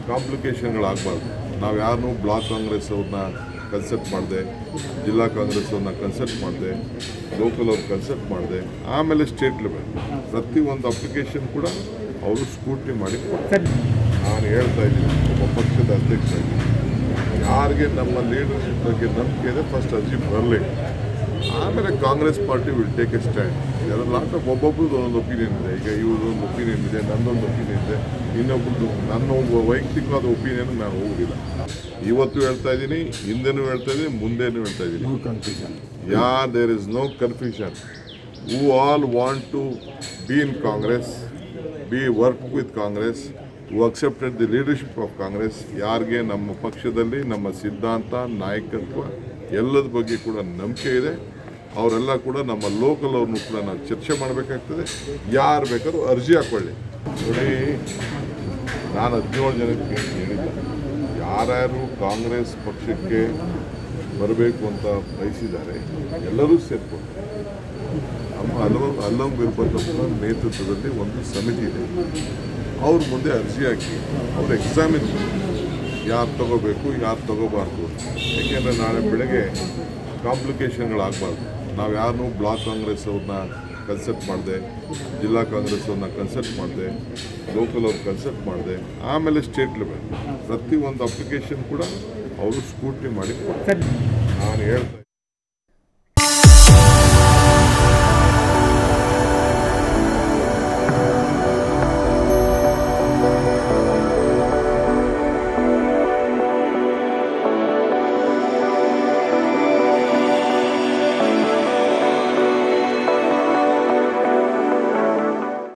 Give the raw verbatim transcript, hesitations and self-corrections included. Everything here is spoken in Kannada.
ಕಾಂಪ್ಲಿಕೇಶನ್ಗಳಾಗಬಾರ್ದು. ನಾವು ಯಾರನ್ನೂ ಬ್ಲಾಕ್ ಕಾಂಗ್ರೆಸ್ ಅವ್ರನ್ನ ಕನ್ಸಲ್ಟ್ ಮಾಡಿದೆ, ಜಿಲ್ಲಾ ಕಾಂಗ್ರೆಸ್ ಅವ್ರನ್ನ ಕನ್ಸಲ್ಟ್ ಮಾಡಿದೆ, ಲೋಕಲ್ ಅವ್ರು ಕನ್ಸಲ್ಟ್ ಮಾಡಿದೆ, ಆಮೇಲೆ ಸ್ಟೇಟ್ ಲೆವೆಲ್ ಪ್ರತಿಯೊಂದು ಅಪ್ಲಿಕೇಶನ್ ಕೂಡ ಅವರು ಸ್ಕ್ರೂಟ್ನಿ ಮಾಡಿ ಕೊಡ್ತಾರೆ. ನಾನು ಹೇಳ್ತಾ ಇದ್ದೀನಿ, ಒಬ್ಬ ಪಕ್ಷದ ಅಧ್ಯಕ್ಷರಾಗಿ ಯಾರಿಗೆ ನಮ್ಮ ಲೀಡರ್ಶಿಪ್ ಬಗ್ಗೆ ನಂಬಿಕೆ ಇದೆ ಫಸ್ಟ್ ಅರ್ಜಿ ಬರಲಿ, ಆಮೇಲೆ Congress party will take a stand. ಅದರಲ್ಲಿ ಲಾಟ್ ಆಫ್ ಒಬ್ಬೊಬ್ರದ್ದು ಒಂದೊಂದು ಒಪಿನಿಯನ್ ಇದೆ. ಈಗ ಇವ್ರದೊಂದು ಒಪಿನಿಯನ್ ಇದೆ, ನನ್ನೊಂದು ಒಪಿನಿಯನ್ ಇದೆ, ಇನ್ನೊಬ್ರದ್ದು ನನ್ನ ಒಬ್ಬ ವೈಯಕ್ತಿಕವಾದ ಒಪಿನಿಯನ್ ನಾನು ಹೋಗೋದಿಲ್ಲ. ಇವತ್ತು ಹೇಳ್ತಾ ಇದ್ದೀನಿ, ಹಿಂದೆನೂ ಹೇಳ್ತಾ ಇದ್ದೀನಿ, ಮುಂದೆನೂ ಹೇಳ್ತಾ ಇದ್ದೀನಿ, ya there is no confusion. Who all want to be in Congress, be work with Congress, who accepted the leadership of Congress. ಯಾರಿಗೆ ನಮ್ಮ ಪಕ್ಷದಲ್ಲಿ ನಮ್ಮ ಸಿದ್ಧಾಂತ, ನಾಯಕತ್ವ ಎಲ್ಲದ ಬಗ್ಗೆ ಕೂಡ ನಂಬಿಕೆ ಇದೆ, ಅವರೆಲ್ಲ ಕೂಡ ನಮ್ಮ ಲೋಕಲ್ ಅವ್ರನ್ನೂ ಕೂಡ ನಾವು ಚರ್ಚೆ ಮಾಡಬೇಕಾಗ್ತದೆ. ಯಾರು ಬೇಕಾದ್ರೂ ಅರ್ಜಿ ಹಾಕ್ಕೊಳ್ಳಿ. ನೋಡಿ, ನಾನು ಹದಿನೇಳು ಜನಕ್ಕೆ ಹೇಳಿದ್ದೆ, ಯಾರ್ಯಾರು ಕಾಂಗ್ರೆಸ್ ಪಕ್ಷಕ್ಕೆ ಬರಬೇಕು ಅಂತ ಬಯಸಿದ್ದಾರೆ ಎಲ್ಲರೂ ಸೇರ್ಕೊಂಡು ನಮ್ಮ ಹಲವು ಅಲ್ಲಂ ವೀರಭದ್ರಪ್ಪನ ನೇತೃತ್ವದಲ್ಲಿ ಒಂದು ಸಮಿತಿ ಇದೆ. ಅವ್ರ ಮುಂದೆ ಅರ್ಜಿ ಹಾಕಿ ಅವ್ರು ಎಕ್ಸಾಮಿನ್ ಯಾರು ತಗೋಬೇಕು, ಯಾರು ತಗೋಬಾರ್ದು. ಏಕೆಂದರೆ ನಾಳೆ ಬೆಳಗ್ಗೆ ಕಾಂಪ್ಲಿಕೇಶನ್ಗಳಾಗಬಾರ್ದು. ನಾವು ಯಾರನ್ನೂ ಬ್ಲಾಕ್ ಕಾಂಗ್ರೆಸ್ ಅವ್ರನ್ನ ಕನ್ಸಲ್ಟ್ ಮಾಡಿದೆ, ಜಿಲ್ಲಾ ಕಾಂಗ್ರೆಸ್ ಅವ್ರನ್ನ ಕನ್ಸಲ್ಟ್ ಮಾಡಿದೆ, ಲೋಕಲ್ ಅವ್ರು ಕನ್ಸಲ್ಟ್ ಮಾಡಿದೆ, ಆಮೇಲೆ ಸ್ಟೇಟ್ ಲೆವೆಲ್ ಪ್ರತಿಯೊಂದು ಅಪ್ಲಿಕೇಶನ್ ಕೂಡ ಅವರು ಸ್ಕ್ರೂಟ್ನಿ ಮಾಡಿ ಕೊಡ್ತಾರೆ. ನಾನು ಹೇಳ್ತಾ